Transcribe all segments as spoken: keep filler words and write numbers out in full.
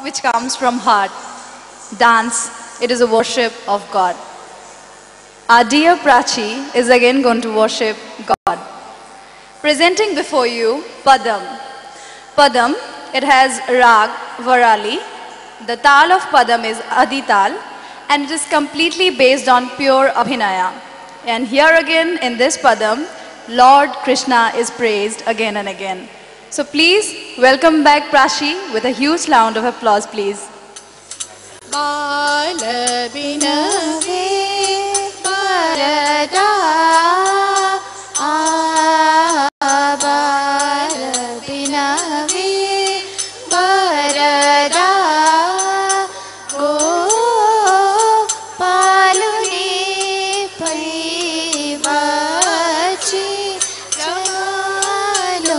which comes from heart. Dance, it is a worship of God. Our dear Prachi is again going to worship God. Presenting before you Padam. Padam, it has Rag, Varali. The Tal of Padam is Adital, and it is completely based on pure Abhinaya. And here again in this Padam, Lord Krishna is praised again and again. So please welcome back Prachi with a huge round of applause, please. Bala binave barada ah bala binave barada go paluni paivachi ramalo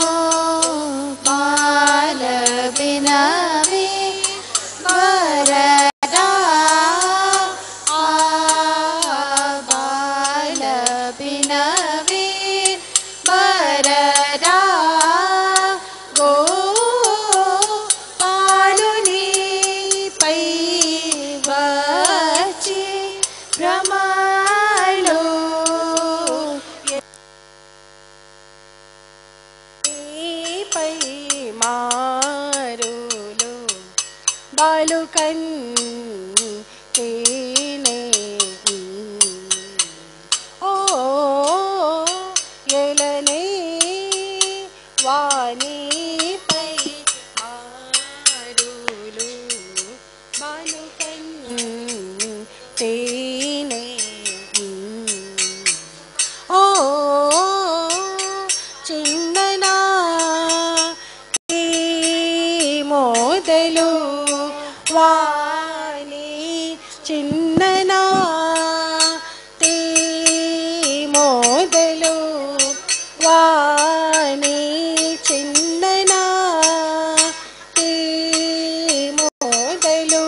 bala binave barada bala binave barada go paluni paivachi ramalo pai marulu balukan tene oh yelane vani pai marulu balukan tene oh chinnana modelu వాణి చిన్ననా తే మోదలు వాణి చిన్ననా తే మోదలు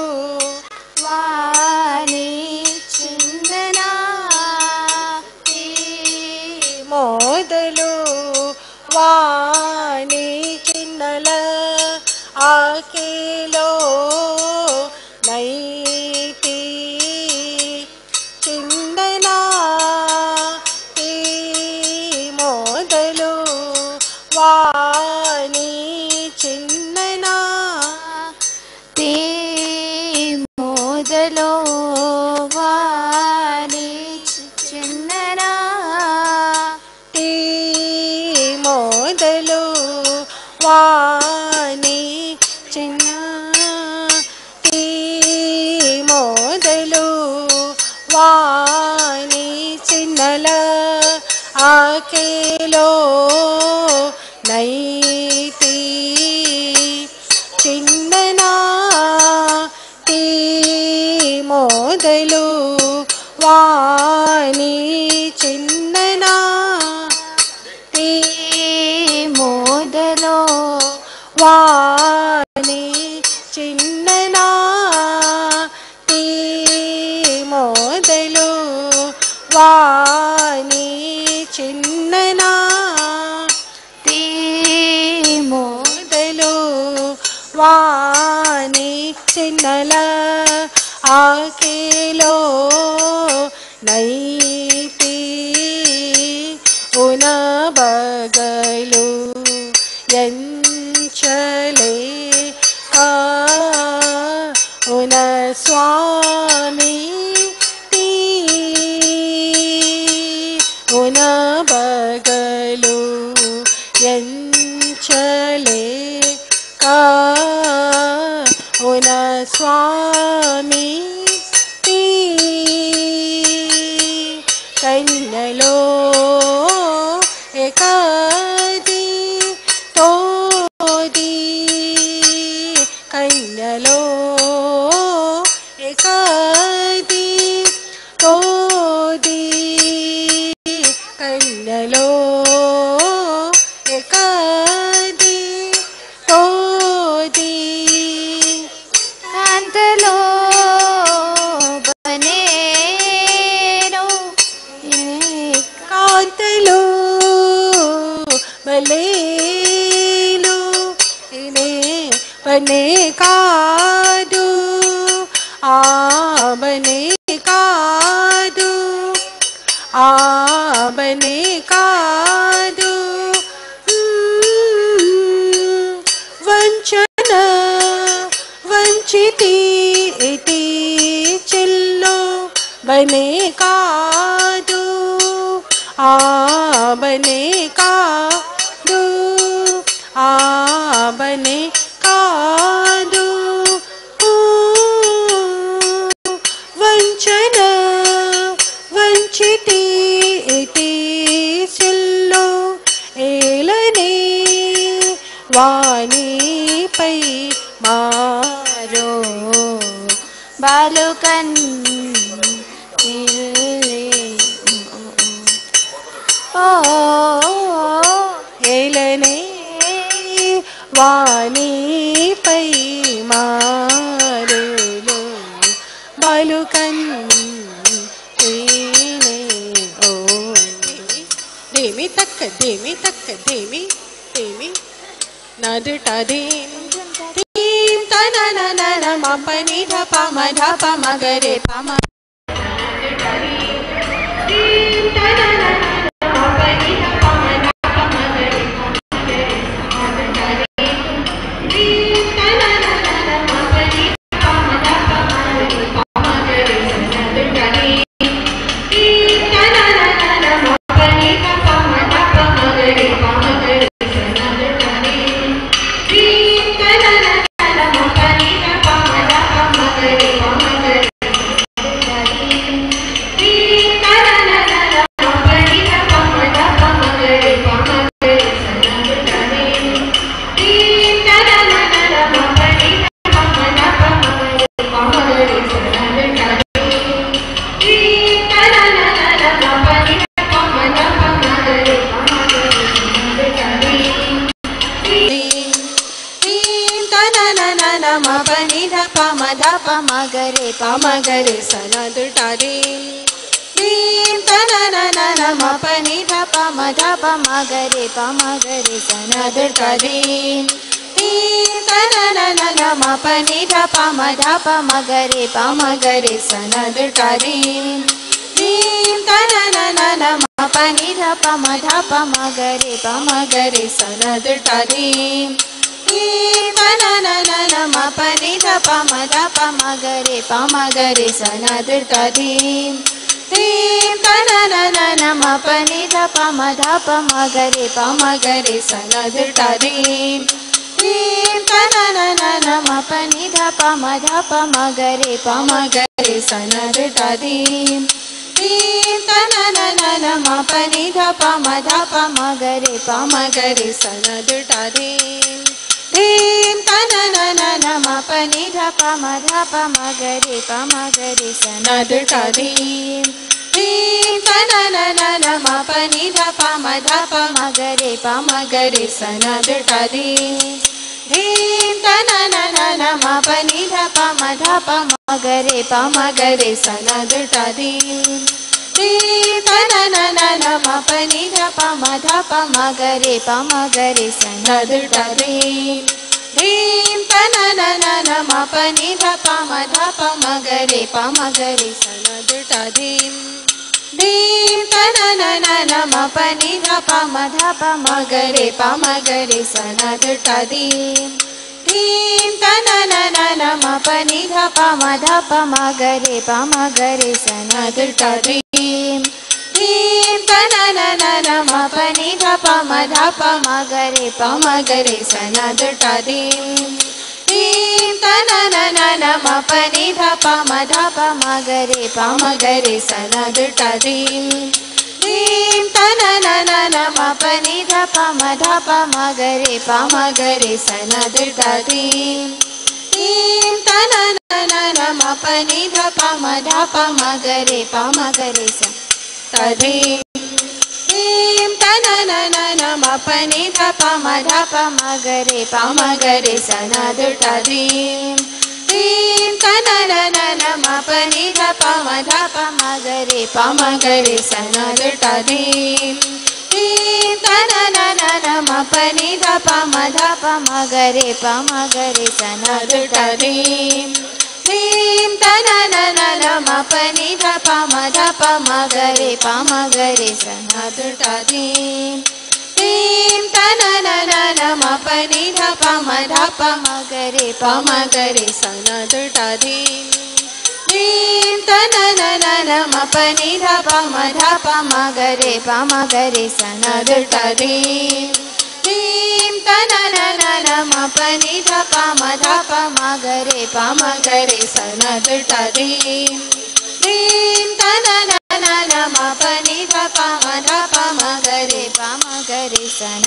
వాణి చిన్ననా తే మోదలు వాణి చిన్నల ఆకేలో నైతి చిందనా తే మోదలు వాణి చిన్ననా తే మోదలు వాణి చిన్ననా తే మోదలు వాణి చిన్న తే మోదలు వాణి చిన్నల ఆకేలో నైతి చిన్ననా తే మోదలు వాణి చిన్ననా తే మోదలు వాణి చిన్ననా తే మోదలు వాణి చిన్ననా తే మోదలు వాణి చిన్నల ఆకేలో నైతి ఉన బగలు ఎంచలే ఆ ఉన స్వామి టీ ఉన బగలు ఎంచలే కా ఉన స్వామి టీ కన్నలో ఏకాది తోది కన్నలో ఏకాది తోది కన్నలో ఏకాది తోది కాంతలో బనేరో కాంతలో బలేలు ఇనే బనే కా కాదు ఆబనే కాదు ఆబనే కాదు వంచన వంచితి ఇతి చెల్లో బనే కాదు ఆబనే కాదు ఆబనే కాదు వంచన వంచితి ఇతి చెల్లో ఏలనే వాణిపై మారో బాలుకన్ ఓ ఏలనే వాణిపై మారులు బాలుకన్ ఓ దేమి తక్క దేమి తక్క దేమి దేమి నదుట దేం దేం తన నన మప ని ధప మ ధప మగరే పమ దేం తన నన మప ని ధప మ ధప మగరే దేం తన నన మప ని ధప మ ధప మగరే పమగరే సనదుటని దేం తన నన మప ని ధప మ ధప మగరే పమగరే మగరే పమగరే సనదుటరి దీం తననన మప ని ధప మ ధప మగరే పమగరే సనదుటరి దీం తననన మప ని ధప మ ధప మగరే పమగరే సనదుటరి దీం తననన మప ని ధప మ ధప మగరే పమగరే సనదుటరి తననన మప ని ధప మ ధప మగరే పమగరే సనదుటరి దీం తననన మప ని ధప మ ధప మగరే పమగరే సనదుటరి దీం తననన మప ని ధప మ ధప మగరే పమగరే సనదుటరి దీం తననన మప ని ధప మ ధప మగరే పమగరే సనదుటరి దీం తననన మప ని ధప మ ధప మగరే పమగరే సనదుటరి దీం తననన మప ని ధప మ ధప మగరే పమగరే సనదుటరి దీం తననన మప ని ధప మ ధప మగరే పమగరే సనదుటరి దీం తననన మప ని ధప మ ధప మగరే పమగరే సనదుటరి దీం తననన మప ని ధప మ ధప మగరే పమగరే సనదుటరి దీం తననన మప ని ధప మ ధప మగరే పమగరే సనదుటరి దీం తననన మప ని ధప మ ధప మగరే పమగరే సనదుటరి దీం తననన మప ని ధప మ ధప మగరే పమగరే సనదుటరి దీం తననన మప ని ధప మ ధప మగరే పమగరే సనదుటరి దీం తననన మప ని ధప మ ధప మగరే పమగరే సనదుటరి దీం తననన మప ని ధప మ ధప మగరే పమగరే సనదుటరి దీం తననన మప ని ధప మ ధప మగరే పమగరే సనదుటరి దీం తననన మప ని ధప మ ధప మగరే పమగరే సనదుటరి ीं तनननन मपनि धप मधप मगरे पमगरे सनदुटधीं ीं तनननन मपनि धप मधप मगरे पमगरे सनदुटधीं ीं तनननन मपनि धप मधप मगरे पमगरे सनदुटधीं ीं तनननन मपनि धप मधप मगरे पमगरे सनदुटधीं ीं तनननन मपनि धप मधप मगरे पमगरे सनदुटधीं ीं तनननन मपनि धप मधप मगरे पमगरे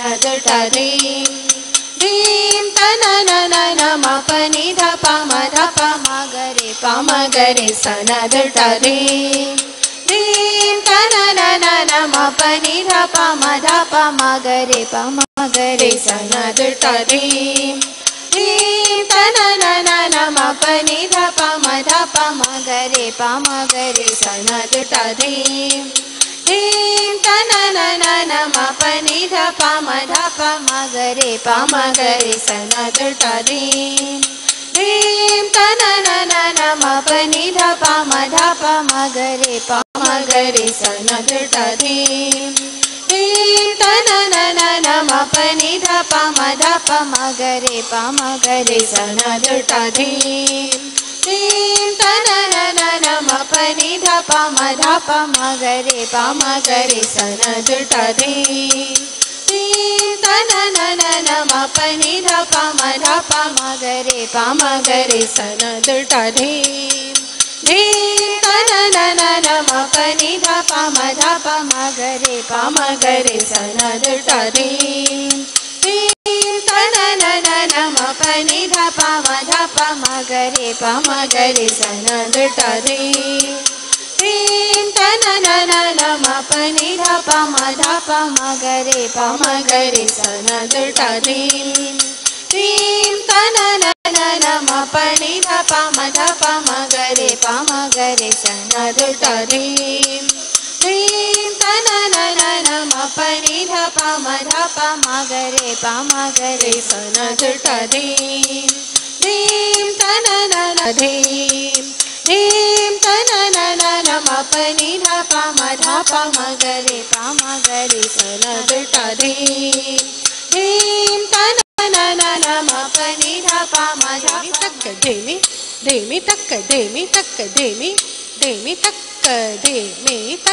सनदुटधीं ीं तनननन मपनि धप मधप मगरे पमगरे सनदुटधीं ीं तनननन मपनि धप मधप मगरे पमगरे सनदुटधीं ीं तनननन मपनि धप मधप मगरे पमगरे सनदुटधीं ीं तनननन मपनि धप मधप मगरे पमगरे सनदुटधीं ीं तनननन मपनि धप मधप मगरे पमगरे सनदुटधीं ीं तनननन मपनि धप मधप मगरे पमगरे सनदुटधीं ीं तनननन मपनि धप मधप मगरे पमगरे सनदुटधीं ीं तनननन मपनि धप मधप मगरे पमगरे सनदुटधीं ीं तनननन मपनि धप मधप मगरे पमगरे सनदुटधीं ीं तनननन मपनि धप मधप मगरे पमगरे सनदुटधीं ीं तनननन मपनि धप मधप मगरे पमगरे सनदुटधीं ीं तनननन मपनि धप मधप मगरे पमगरे सनदुटधीं ीं तनननन मपनि धप मधप मगरे पमगरे सनदुटधीं ीं तनननधीं ीं तनननन मपनि धप मधप मगरे पमगरे सनदुटधीं ीं तनननन मपनि धप मधप तक धेमि धेमि तक धेमि तक धेमि धेमि तक धेमि